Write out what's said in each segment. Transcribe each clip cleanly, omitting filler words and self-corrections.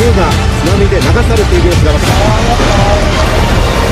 が津波で流されている様子が分かります。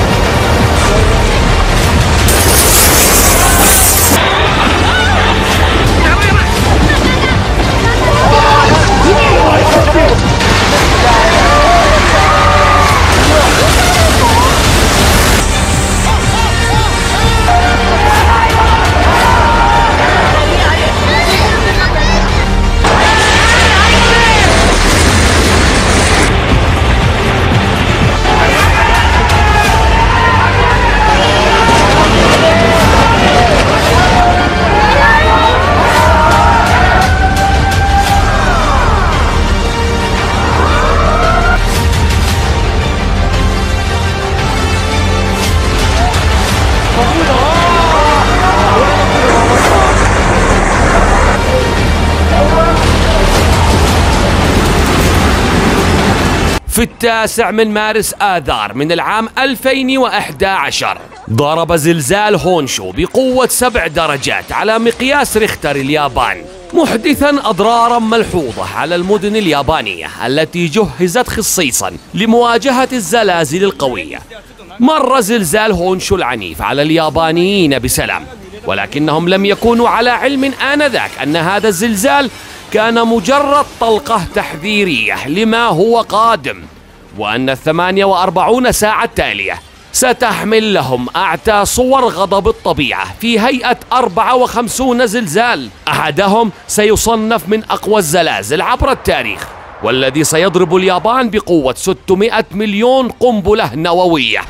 في 9 من مارس آذار من العام 2011 ضرب زلزال هونشو بقوة 7 درجات على مقياس ريختر اليابان، محدثا أضرارا ملحوظة على المدن اليابانية التي جهزت خصيصا لمواجهة الزلازل القوية. مر زلزال هونشو العنيف على اليابانيين بسلام، ولكنهم لم يكونوا على علم آنذاك أن هذا الزلزال كان مجرد طلقة تحذيرية لما هو قادم، وأن 48 ساعة التالية ستحمل لهم أعتى صور غضب الطبيعة في هيئة 54 زلزال، أحدهم سيصنف من أقوى الزلازل عبر التاريخ، والذي سيضرب اليابان بقوة 600 مليون قنبلة نووية.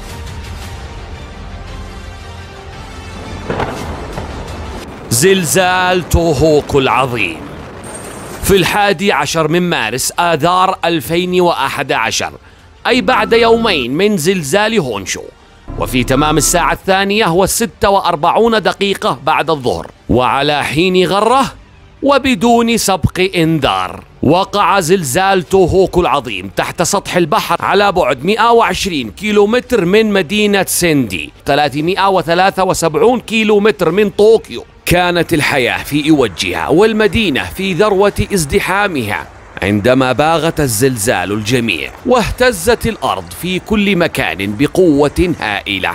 زلزال توهوكو العظيم في 11 من مارس آذار 2011، أي بعد يومين من زلزال هونشو، وفي تمام الساعة 2:46 بعد الظهر، وعلى حين غرة وبدون سبق إنذار، وقع زلزال توهوكو العظيم تحت سطح البحر على بعد 120 كيلومتر من مدينة سيندي، 373 كيلومتر من طوكيو. كانت الحياة في إوجها والمدينة في ذروة ازدحامها عندما باغت الزلزال الجميع، واهتزت الأرض في كل مكان بقوة هائلة.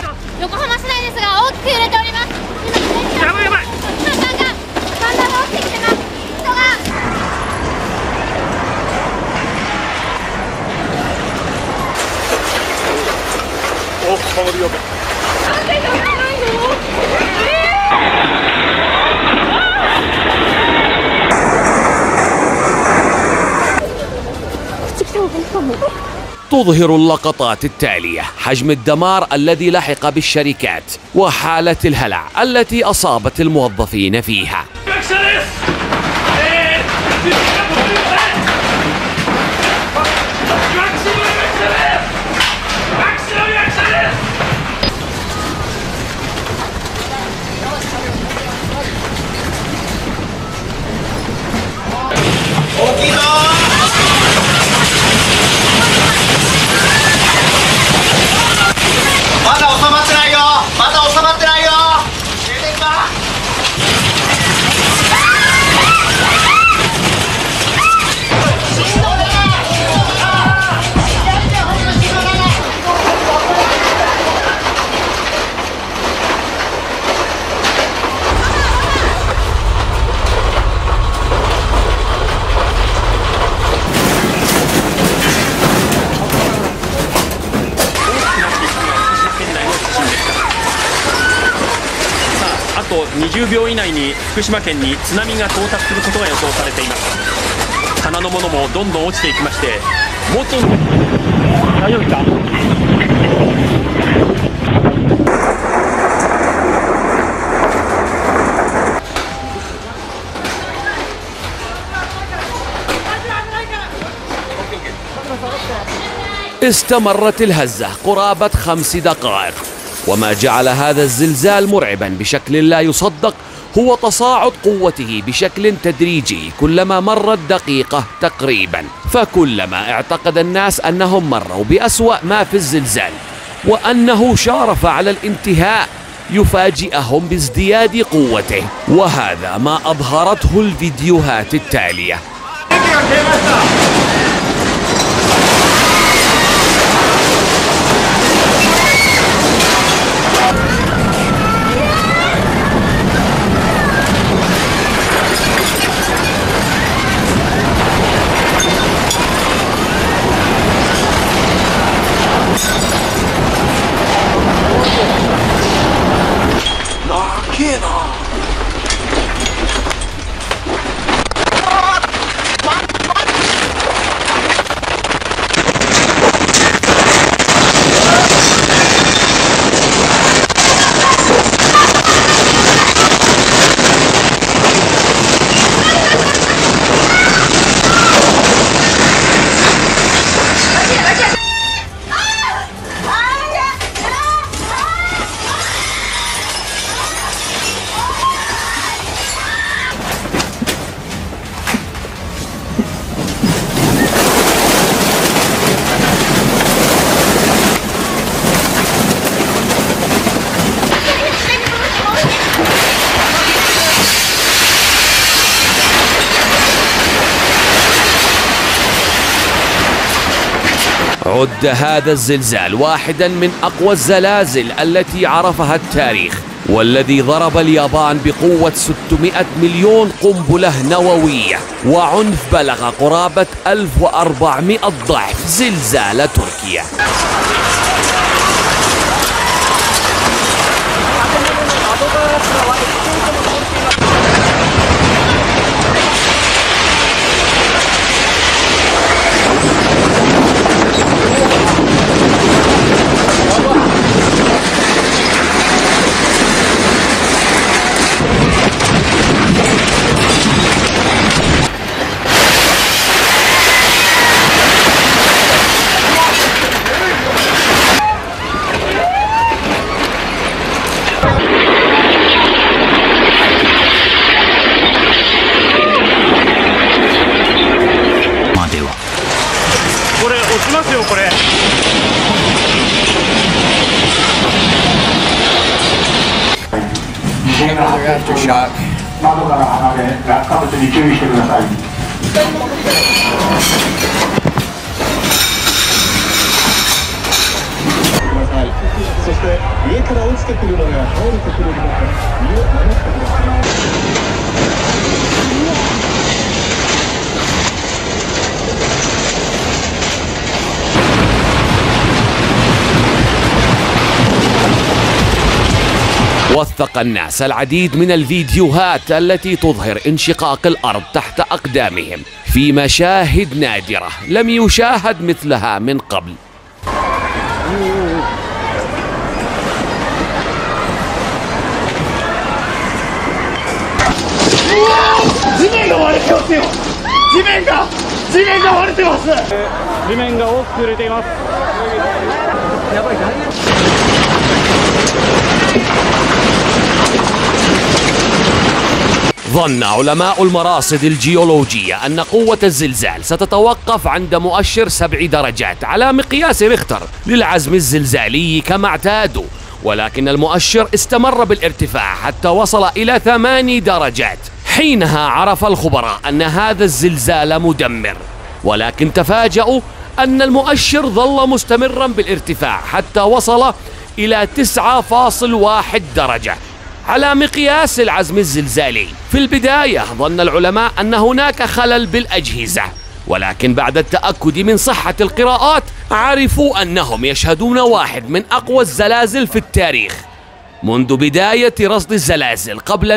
تظهر اللقطات التالية حجم الدمار الذي لحق بالشركات وحالة الهلع التي أصابت الموظفين فيها. あと20秒以内に福島県に津波が到達することが予想されています。棚のものもどんどん落ちていきまして、もっと大丈夫ですか。 استمرت الهزة قرابة 5 دقائق، وما جعل هذا الزلزال مرعبا بشكل لا يصدق هو تصاعد قوته بشكل تدريجي كلما مرت دقيقة تقريبا، فكلما اعتقد الناس أنهم مروا بأسوأ ما في الزلزال وأنه شارف على الانتهاء يفاجئهم بازدياد قوته، وهذا ما أظهرته الفيديوهات التالية. عد هذا الزلزال واحدا من أقوى الزلازل التي عرفها التاريخ، والذي ضرب اليابان بقوة 600 مليون قنبلة نووية وعنف بلغ قرابة 1400 ضعف زلزال تركيا. Aftershock. 窓から離れ落下物に注意してください。そして上から落ちてくるのや倒れてくるのか身を守ってください。 وثق الناس العديد من الفيديوهات التي تظهر انشقاق الأرض تحت أقدامهم في مشاهد نادرة لم يشاهد مثلها من قبل. ظن علماء المراصد الجيولوجية أن قوة الزلزال ستتوقف عند مؤشر 7 درجات على مقياس ريختر للعزم الزلزالي كما اعتادوا، ولكن المؤشر استمر بالارتفاع حتى وصل إلى 8 درجات. حينها عرف الخبراء أن هذا الزلزال مدمر، ولكن تفاجؤوا أن المؤشر ظل مستمرا بالارتفاع حتى وصل إلى 9.1 درجة على مقياس العزم الزلزالي. في البداية ظن العلماء أن هناك خلل بالأجهزة، ولكن بعد التأكد من صحة القراءات عرفوا أنهم يشهدون واحد من أقوى الزلازل في التاريخ منذ بداية رصد الزلازل قبل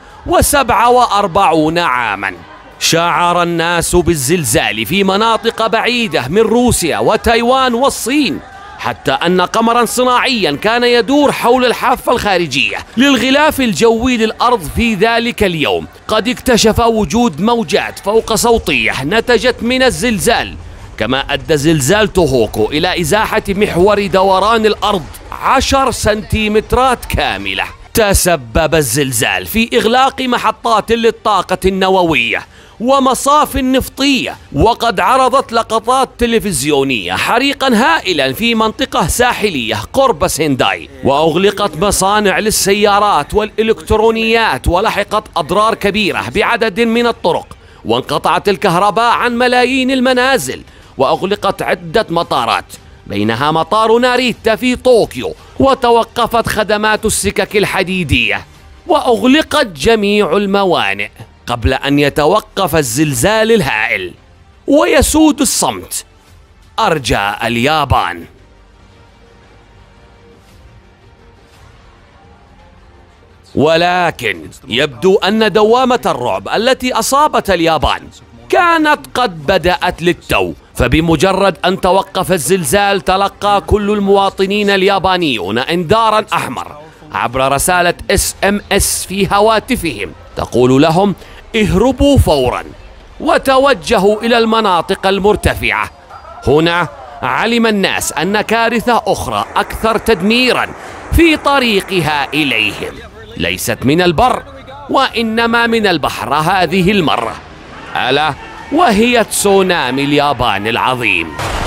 147 عاما. شعر الناس بالزلزال في مناطق بعيدة من روسيا وتايوان والصين، حتى أن قمرا صناعيا كان يدور حول الحافة الخارجية للغلاف الجوي للأرض في ذلك اليوم قد اكتشف وجود موجات فوق صوتية نتجت من الزلزال، كما أدى زلزال توهوكو إلى إزاحة محور دوران الأرض 10 سنتيمترات كاملة. تسبب الزلزال في إغلاق محطات للطاقة النووية ومصاف نفطية، وقد عرضت لقطات تلفزيونية حريقا هائلا في منطقة ساحلية قرب سينداي، وأغلقت مصانع للسيارات والإلكترونيات، ولحقت أضرار كبيرة بعدد من الطرق، وانقطعت الكهرباء عن ملايين المنازل، وأغلقت عدة مطارات بينها مطار ناريتا في طوكيو، وتوقفت خدمات السكك الحديدية، وأغلقت جميع الموانئ قبل أن يتوقف الزلزال الهائل ويسود الصمت أرجاء اليابان. ولكن يبدو أن دوامة الرعب التي أصابت اليابان كانت قد بدأت للتو، فبمجرد أن توقف الزلزال تلقى كل المواطنين اليابانيون إنذارا أحمر عبر رسالة SMS في هواتفهم تقول لهم اهربوا فورا وتوجهوا إلى المناطق المرتفعة. هنا علم الناس أن كارثة أخرى أكثر تدميرا في طريقها إليهم ليست من البر وإنما من البحر هذه المرة، ألا وهي تسونامي اليابان العظيم.